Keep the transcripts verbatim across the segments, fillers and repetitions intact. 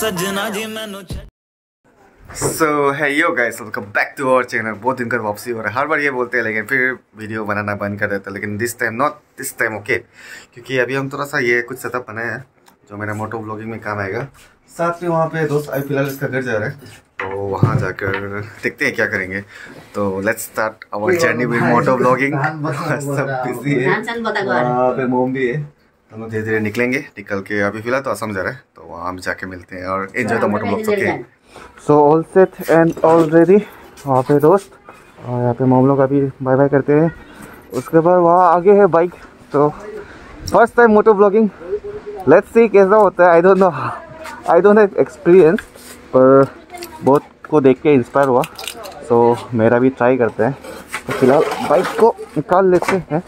सजना जी मैनू। सो है yo guys, welcome back to our channel. बहुत दिन कर वापसी हो रहा है, हर बार ये बोलते हैं लेकिन फिर वीडियो बनाना बंद कर देते हैं। लेकिन this time not this time okay, क्योंकि अभी हम थोड़ा सा ये कुछ सेटअप बनाए हैं जो मेरा मोटो ब्लॉगिंग में काम आएगा। साथ में वहाँ पे दोस्त अभी फिलहाल इसका घर जा रहा है, तो वहाँ जाकर देखते हैं क्या करेंगे। तो let's start our journey with moto blogging. सब बिजी है, वहाँ पे मोम भी है। हम लोग धीरे धीरे निकलेंगे, निकल के अभी फिलहाल तो असम जा रहा है, तो वहाँ जाके मिलते हैं और enjoy the moto blogs. Okay, so all set and all ready. वहाँ पे दोस्त और यहाँ पे मोम लोग अभी बाय बाय करते हैं। उसके बाद वहाँ आगे है बाइक। तो first time moto blogging, let's see कैसा होता है। I don't know, I don't have experience, पर बहुत को देख के इंस्पायर हुआ, सो so, मेरा भी ट्राई करते हैं। तो फिलहाल बाइक को निकाल लेते हैं।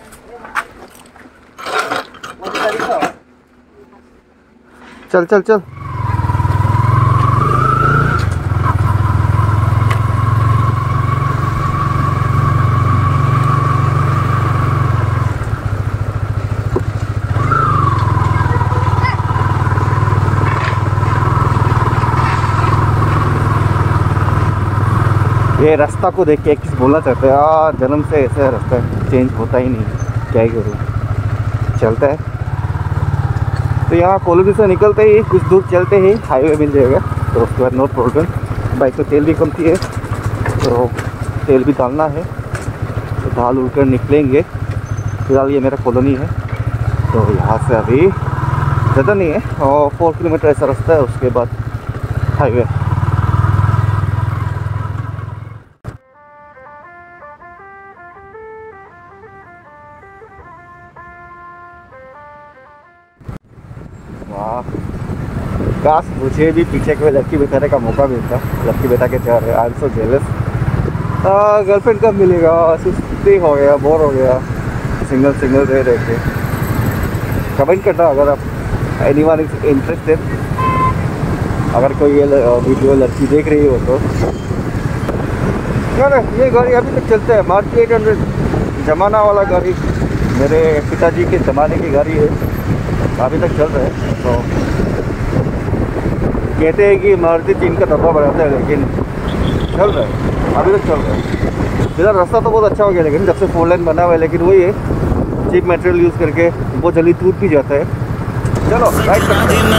चल चल चल ये रास्ता को देख के एक चीज़ बोलना चाहते हैं, यार जन्म से ऐसा रास्ता चेंज होता ही नहीं, क्या ही करूँ, चलता है। तो यहाँ कॉलोनी से निकलते ही कुछ दूर चलते ही हाईवे मिल जाएगा, तो उसके बाद नो प्रॉब्लम। बाइक में तेल भी कम थी है, तो तेल भी डालना है, तो डाल उड़ कर निकलेंगे। फिलहाल ये मेरा कॉलोनी है, तो यहाँ से अभी ज़्यादा नहीं है और फोर किलोमीटर ऐसा रास्ता है, उसके बाद हाईवे। वाह, काश मुझे भी पीछे कोई लड़की बिठाने का मौका मिलता। लड़की बिठा के चल रहे, I am so jealous. Girlfriend कब मिलेगा, सुस्ती हो गया, बोर हो गया सिंगल सिंगल रह रह के। कमेंट करना अगर आप एनीवन इज इंटरेस्टेड, अगर कोई ये वीडियो लड़की देख रही हो तो। यार ये गाड़ी अभी तक चलता है, मारुति एट हंड्रेड जमाना वाला गाड़ी, मेरे पिताजी के ज़माने की गाड़ी है, अभी तक चल रहा है। तो कहते हैं कि मारुति चीन का डब्बा बनाता है, लेकिन चल रहा है, अभी तक चल रहा है। इधर रास्ता तो बहुत अच्छा हो गया, लेकिन जब से फोर लाइन बना हुआ है, लेकिन वही है चीप मटेरियल यूज़ करके बहुत जल्दी टूट भी जाता है। चलो राइट करते हैं।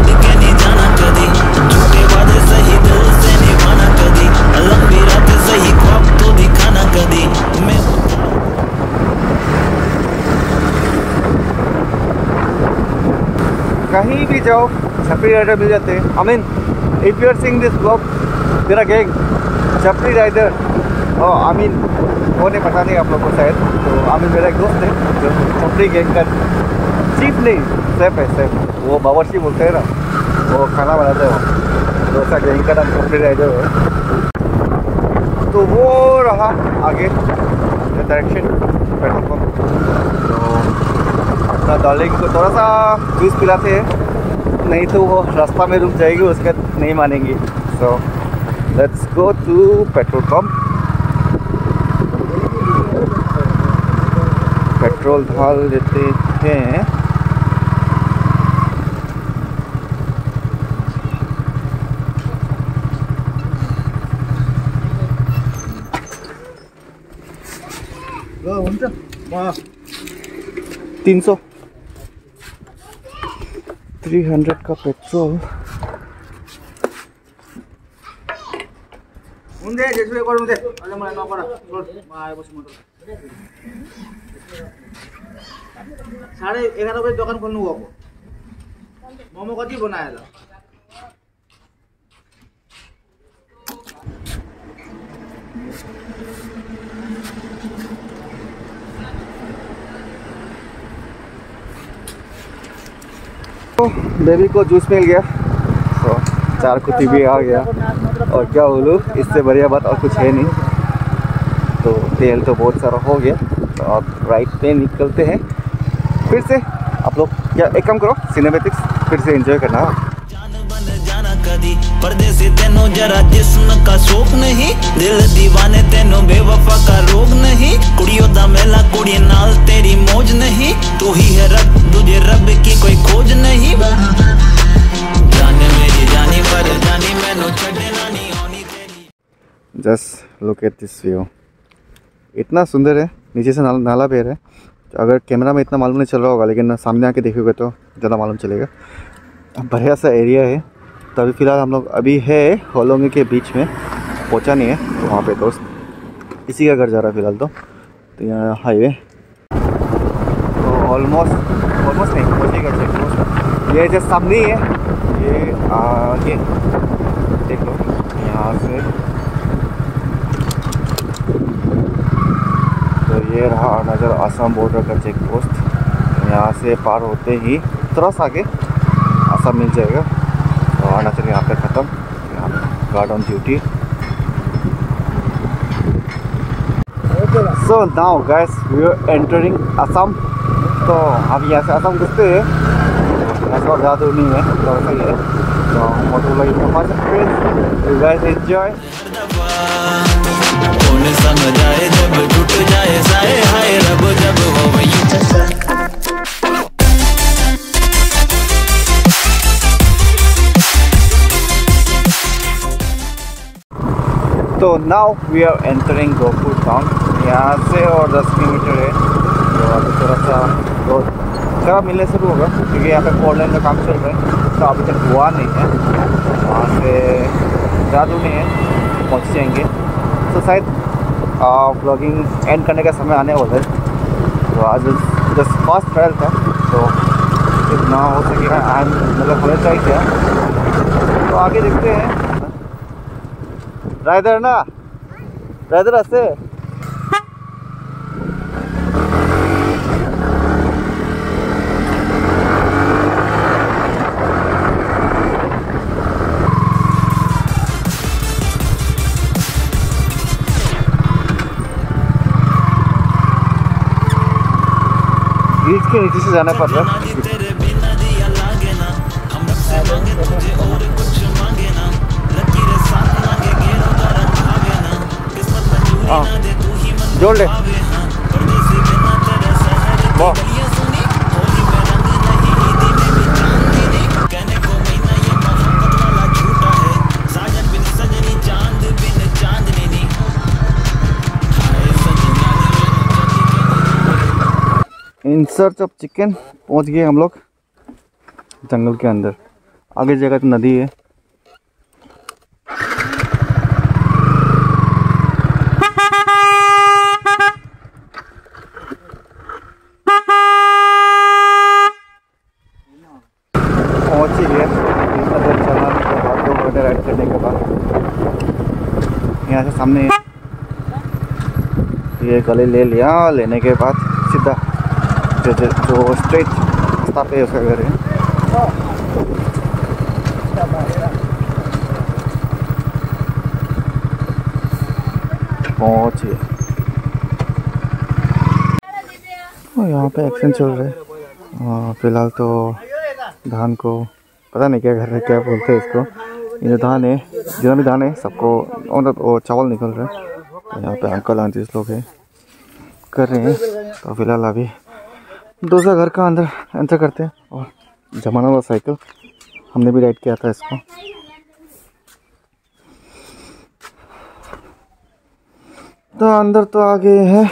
कहीं भी जाओ छपरी राइडर मिल जाते हैं। I mean if you are seeing this blog, मेरा गैंग छपरी राइडर, और आई मीन वो नहीं, पता नहीं आप लोगों को शायद। तो आई मीन मेरा एक दोस्त है जो छपरी गैंग का चीफ नहीं, सेफ है, सेफ। वो बावर्ची बोलते हैं ना, वो खाना बनाते हैं, वो दोस्त का गैंग का नाम छपरी राइडर है। तो वो रहा आगे डायरेक्शन पेट्रोल पंप। तो अपना डार्लिंग को थोड़ा सा जूस पिलाते हैं, नहीं तो वो रास्ता में रुक जाएगी, उसके बाद नहीं मानेंगी। So let's go to petrol pump. Petrol डाल लेते हैं। तीन सौ थ्री हंड्रेड का पेट्रोल। साढ़े ग्यारह बजे दुकान खोलने हुआ मोमो कति बनाया। तो बेबी को जूस मिल गया, तो चार कुत्ती भी आ गया, और क्या बोलूँ, इससे बढ़िया बात और कुछ है नहीं। तो तेल तो बहुत सारा हो गया, तो अब राइट पे निकलते हैं फिर से। आप लोग क्या एक काम करो, सिनेमैटिक्स फिर से एंजॉय करना। कदी परदेसी तेनो जरा जिस्म का शौक नहीं, दिल दीवाने तेनो बेवफा का रोग नहीं, कुड़ियों दा मेला कुड़ी नाल तेरी मौज नहीं, तू ही है रब तुझे रब की कोई खोज नहीं, जाने मेरी जान जानी पर जानी मैनू छड्डना नहीं आनी तेरी। Just look at this view, इतना सुंदर है। नीचे से नाला नाला बह रहा है, तो अगर कैमरा में इतना मालूम नहीं चल रहा होगा, लेकिन सामने आके देखोगे तो ज़्यादा मालूम चलेगा। बढ़िया सा एरिया है। तो अभी फ़िलहाल हम लोग अभी है होलोंगी के बीच में, पहुंचा नहीं है। तो वहाँ पे दोस्त इसी का घर जा रहा है फ़िलहाल। तो तो यहाँ हाईवे तो ऑलमोस्ट ऑलमोस्ट नहीं पहुँचेगा चेक पोस्ट। ये जो सामने ही है, ये आगे देख लो यहाँ से। तो ये रहा अरुणाचल आसाम बॉर्डर का चेक पोस्ट। यहाँ से पार होते ही थोड़ा सा आगे आसाम मिल जाएगा। तो अरुणाचल यहाँ पे ख़त्म, यहाँ guard on duty. So now guys we are entering Assam. तो अब यहाँ से असम घुसते हैं, ऐसा ज़्यादा दूर नहीं है, तो सही है। तो moto life you guys enjoy. कौन संग जाए जब टूट जाए साए हाय रब जब हो वही। तो now we are entering Gorakhpur town. यहाँ से और दस किलोमीटर है। तो अभी थोड़ा सा रोड खराब मिलने शुरू होगा, क्योंकि यहाँ पे फोर लाइन का काम चल रहा है। तो अभी तक हुआ नहीं है, वहाँ से ज़्यादा दूर नहीं है, पहुँच जाएंगे। तो शायद ब्लॉगिंग एंड करने का समय आने वाला है। तो आज जस्ट फर्स्ट ट्रायल था, तो जितना हो सकेगा आज मतलब हमने ट्राई किया। तो आगे देखते हैं। राइडर ना राइडर आसे बीच के नीचे से जाना पड़ रहा है। हाँ जोड़ ले वाह। इन सर्च ऑफ चिकन पहुंच गए हम लोग जंगल के अंदर। आगे जगह तो नदी है। पहुंच ही गए। चलाने के बाद दो घंटे राइड करने के बाद यहाँ से सामने ये गले ले लिया। लेने के बाद सीधा जो जो, जो स्ट्रेट रास्ता पे उसका घर है। पहुँचिए। यहाँ पे एक्शन चल रहा है फिलहाल। तो धान को पता नहीं क्या कर रहे, क्या बोलते हैं इसको। ये जो धान है, जितना भी धान है सबको मतलब वो चावल निकल रहा है। तो यहाँ पे अंकल आंटी लोग हैं कर रहे हैं। तो फिलहाल अभी दूसरा घर का अंदर एंटर करते हैं। और जमाना वाला साइकिल हमने भी राइड किया था इसको। तो अंदर तो आ गए हैं।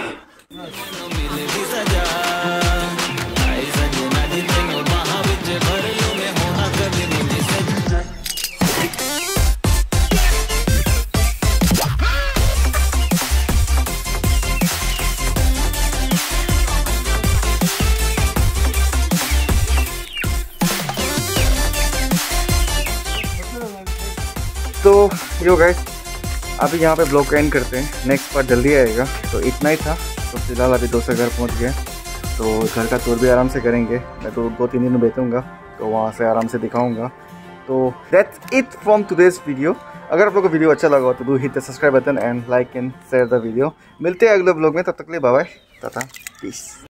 तो यो गाइस अभी यहाँ पे ब्लॉग एंड करते हैं। नेक्स्ट पार्ट जल्दी आएगा। तो इतना ही था। तो फिलहाल अभी दूसरे घर पहुँच गए। तो घर का टूर भी आराम से करेंगे। मैं तो दो तीन दिन में बैठूँगा, तो वहाँ से आराम से दिखाऊँगा। तो that's it from today's video. अगर आप लोग को वीडियो अच्छा लगा तो do hit the subscribe button and like and share the video. मिलते हैं अगले ब्लॉग में, तब तक के लिए बाय बाय, टाटा, पीस।